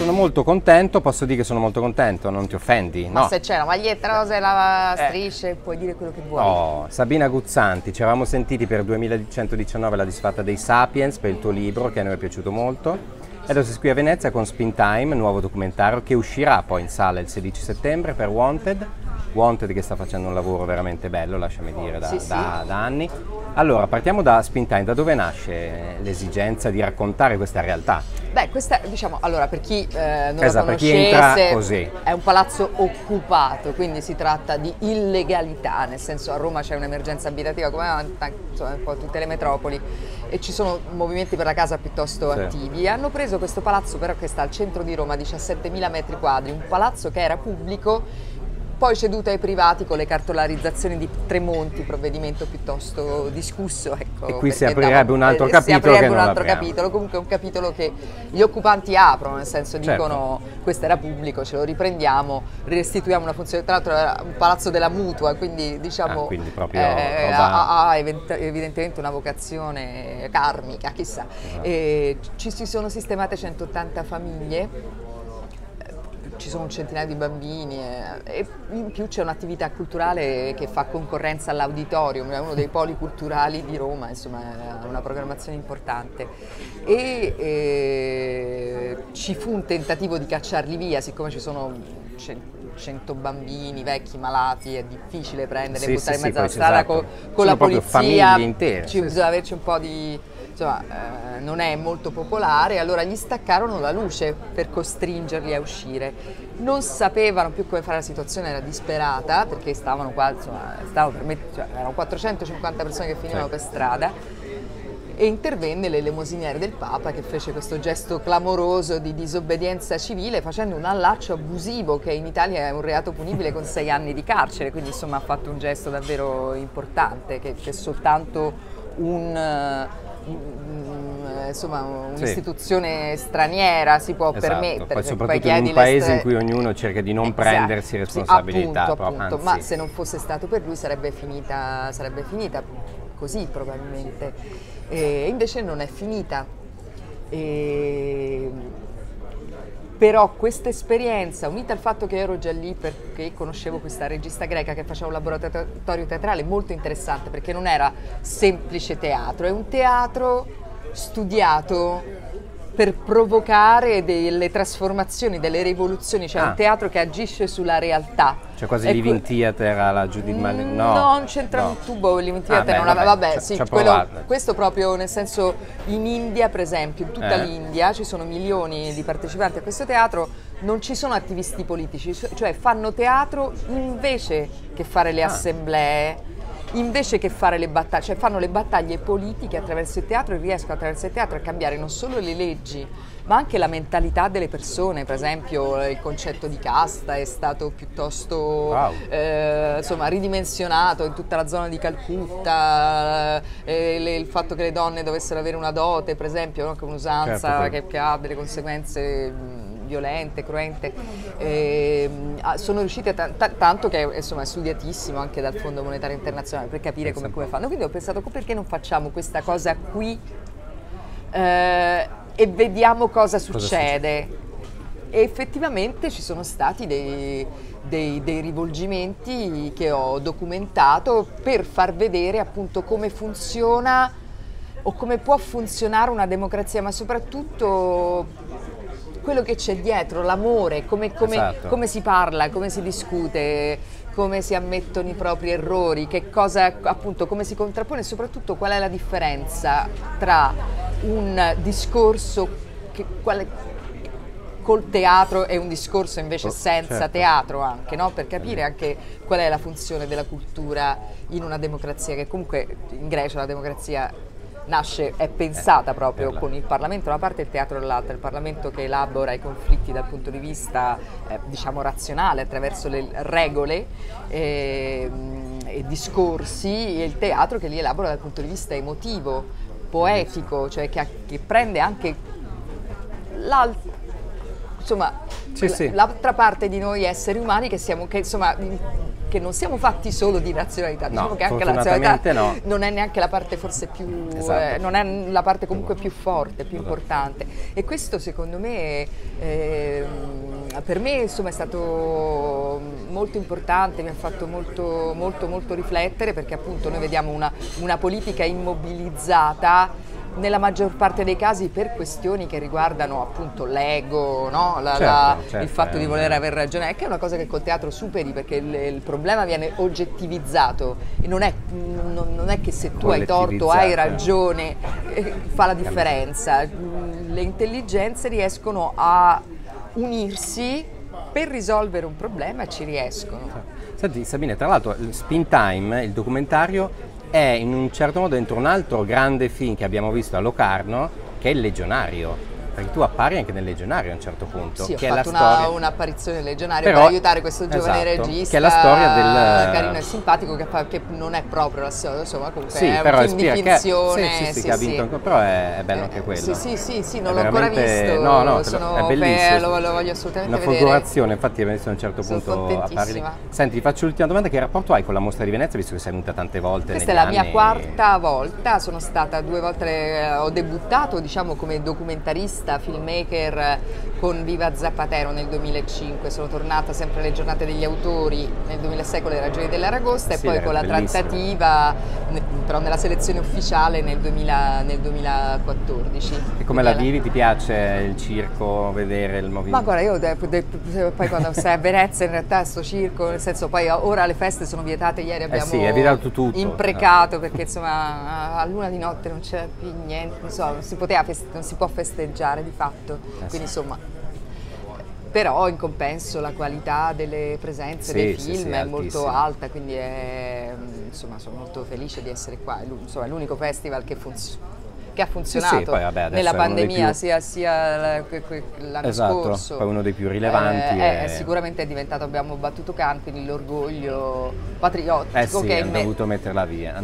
Sono molto contento, posso dire che sono molto contento, non ti offendi? Ma no. se c'è una maglietta rosa e la strisce, puoi dire quello che vuoi. Oh, Sabina Guzzanti, ci eravamo sentiti per 2119 la disfatta dei Sapiens per il tuo libro che a noi è piaciuto molto. E adesso sei qui a Venezia con Spin Time, nuovo documentario che uscirà poi in sala il 16 settembre per Wanted. Wanted che sta facendo un lavoro veramente bello, lasciami dire, da anni. Allora, partiamo da Spin Time, da dove nasce l'esigenza di raccontare questa realtà? Beh, questa, diciamo, allora, per chi non Esatto, la per chi entra conoscesse, così. è un palazzo occupato, quindi si tratta di illegalità, nel senso a Roma c'è un'emergenza abitativa come insomma, un po' tutte le metropoli e ci sono movimenti per la casa piuttosto attivi. Hanno preso questo palazzo però che sta al centro di Roma, 17.000 metri quadri, un palazzo che era pubblico, poi ceduto ai privati con le cartolarizzazioni di Tremonti, provvedimento piuttosto discusso. Ecco, E qui si aprirebbe un altro capitolo. Si aprirebbe un altro capitolo, comunque è un capitolo che gli occupanti aprono, nel senso dicono questo era pubblico, ce lo riprendiamo, restituiamo una funzione, tra l'altro era un palazzo della mutua, quindi diciamo quindi proprio ha evidentemente una vocazione karmica, chissà. E ci si sono sistemate 180 famiglie. Ci sono un centinaio di bambini e in più c'è un'attività culturale che fa concorrenza all'auditorium, è uno dei poli culturali di Roma, insomma è una programmazione importante. Ci fu un tentativo di cacciarli via, siccome ci sono 100 bambini, vecchi, malati, è difficile prenderli e buttare in mezzo alla strada con la polizia, ci bisogna averci un po' di... Insomma, non è molto popolare, allora gli staccarono la luce per costringerli a uscire. Non sapevano più come fare, la situazione era disperata perché stavano qua, insomma, erano 450 persone che finivano per strada e intervenne l'elemosiniere del Papa che fece questo gesto clamoroso di disobbedienza civile facendo un allaccio abusivo che in Italia è un reato punibile con 6 anni di carcere, quindi insomma ha fatto un gesto davvero importante che soltanto un'istituzione straniera si può permettere. Poi soprattutto in un paese in cui ognuno cerca di non prendersi responsabilità. Appunto, ma se non fosse stato per lui sarebbe finita così probabilmente. E invece non è finita. Però questa esperienza, unita al fatto che ero già lì perché conoscevo questa regista greca che faceva un laboratorio teatrale molto interessante, perché non era semplice teatro, è un teatro studiato per provocare delle trasformazioni, delle rivoluzioni, cioè un teatro che agisce sulla realtà. Cioè quasi Living Theater alla Judith Malin? No, non c'entra un tubo il Living Theater, questo proprio nel senso in India per esempio, in tutta l'India ci sono milioni di partecipanti a questo teatro, non ci sono attivisti politici, cioè fanno teatro invece che fare le assemblee, invece che fare le battaglie, cioè fanno le battaglie politiche attraverso il teatro e riescono attraverso il teatro a cambiare non solo le leggi, ma anche la mentalità delle persone. Per esempio il concetto di casta è stato piuttosto ridimensionato in tutta la zona di Calcutta, il fatto che le donne dovessero avere una dote, per esempio, no? Che un'usanza che ha delle conseguenze violente, cruente, sono riusciti tanto che insomma è studiatissimo anche dal Fondo Monetario Internazionale per capire come fanno. Quindi ho pensato perché non facciamo questa cosa qui e vediamo cosa succede. E effettivamente ci sono stati dei rivolgimenti che ho documentato per far vedere appunto come funziona o come può funzionare una democrazia, ma soprattutto quello che c'è dietro, l'amore, come si parla, come si discute, come si ammettono i propri errori, che cosa, appunto, come si contrappone e soprattutto qual è la differenza tra un discorso col teatro e un discorso invece senza teatro anche, no? Per capire anche qual è la funzione della cultura in una democrazia, che comunque in Grecia la democrazia è pensata proprio con il Parlamento da una parte e il teatro dall'altra, il Parlamento che elabora i conflitti dal punto di vista diciamo razionale attraverso le regole e discorsi, e il teatro che li elabora dal punto di vista emotivo, poetico, cioè che prende anche l'altra parte di noi esseri umani che che non siamo fatti solo di razionalità, diciamo che anche la razionalità non è neanche la parte forse più, non è la parte comunque più forte, più importante, e questo secondo me per me insomma è stato molto importante, mi ha fatto molto riflettere, perché appunto noi vediamo una politica immobilizzata nella maggior parte dei casi per questioni che riguardano appunto l'ego, no? Il fatto di voler aver ragione, è che è una cosa che col teatro superi, perché il problema viene oggettivizzato e non è che se tu hai torto o hai ragione fa la differenza. Le intelligenze riescono a unirsi per risolvere un problema e ci riescono. Senti Sabine, tra l'altro Spin Time, il documentario, è in un certo modo dentro un altro grande film che abbiamo visto a Locarno, che è Il Legionario, perché tu appari anche nel Legionario a un certo punto. Sì, che ho è fatto un'apparizione nel Legionario per aiutare questo giovane regista, che è la storia del carino e simpatico, che non è proprio la storia, insomma comunque sì, è però un film di finzione. Che ha vinto ancora, però è bello anche quello. Sì, non l'ho ancora visto, è bellissimo. Lo voglio assolutamente vedere. Una folgorazione, infatti abbiamo visto a un certo punto apparire. Senti, ti faccio l'ultima domanda: che rapporto hai con la Mostra di Venezia, visto che sei venuta tante volte? Questa è la mia quarta volta, sono stata 2 volte, ho debuttato diciamo come documentarista, filmmaker con Viva Zapatero nel 2005, sono tornata sempre alle giornate degli autori nel 2006 con Le ragioni dell'Aragosta, e poi con la trattativa, però nella selezione ufficiale nel 2014. E come la vivi? Ti piace il circo, vedere il movimento? Ma guarda, io poi quando stai a Venezia in realtà sto circo, nel senso, poi ora le feste sono vietate, ieri abbiamo è vietato tutto, imprecato perché insomma a luna di notte non c'era più niente, non si può festeggiare di fatto. Quindi insomma, però in compenso la qualità delle presenze dei film è molto alta, quindi insomma sono molto felice di essere qua. Insomma, è l'unico festival che ha funzionato poi, nella pandemia, sia l'anno scorso. Poi uno dei più rilevanti. Sicuramente è diventato, abbiamo battuto Cannes, quindi l'orgoglio patriottico che hanno dovuto metterla via.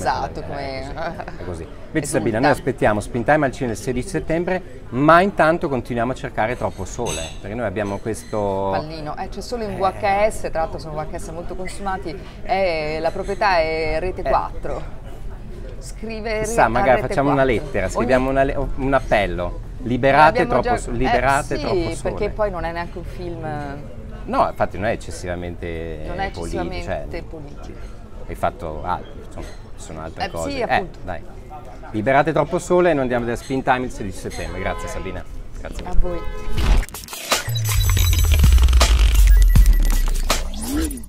È così. Vedi Sabina, noi aspettiamo Spin Time al cinema il 16 settembre, ma intanto continuiamo a cercare Troppo Sole, perché noi abbiamo questo pallino, c'è solo in VHS, tra l'altro sono VHS molto consumati, la proprietà è Rete 4. Scrivere magari facciamo una lettera, scriviamo un appello, liberate Troppo Sole. Perché poi non è neanche un film. No, infatti non è eccessivamente politico. Hai fatto altro, insomma, ci sono altre cose. Sì, appunto. Dai. Liberate Troppo Sole e noi andiamo a vedere Spin Time il 16 settembre. Grazie Sabina. Grazie. A voi.